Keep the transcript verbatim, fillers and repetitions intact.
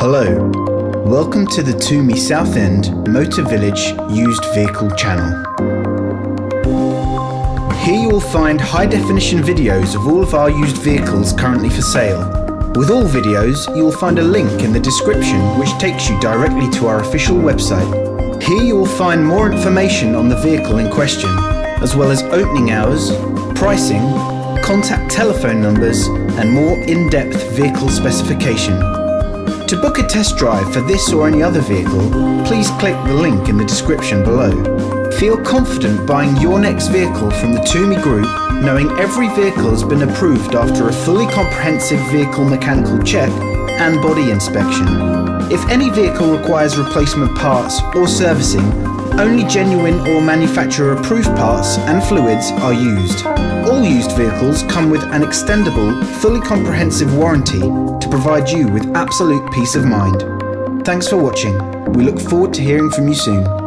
Hello, welcome to the Toomey Southend Motor Village Used Vehicle channel. Here you will find high definition videos of all of our used vehicles currently for sale. With all videos, you will find a link in the description which takes you directly to our official website. Here you will find more information on the vehicle in question, as well as opening hours, pricing, contact telephone numbers and more in-depth vehicle specification. To book a test drive for this or any other vehicle, please click the link in the description below. Feel confident buying your next vehicle from the Toomey Group, knowing every vehicle has been approved after a fully comprehensive vehicle mechanical check and body inspection. If any vehicle requires replacement parts or servicing, only genuine or manufacturer approved parts and fluids are used. All used vehicles come with an extendable, fully comprehensive warranty to provide you with absolute peace of mind. Thanks for watching. We look forward to hearing from you soon.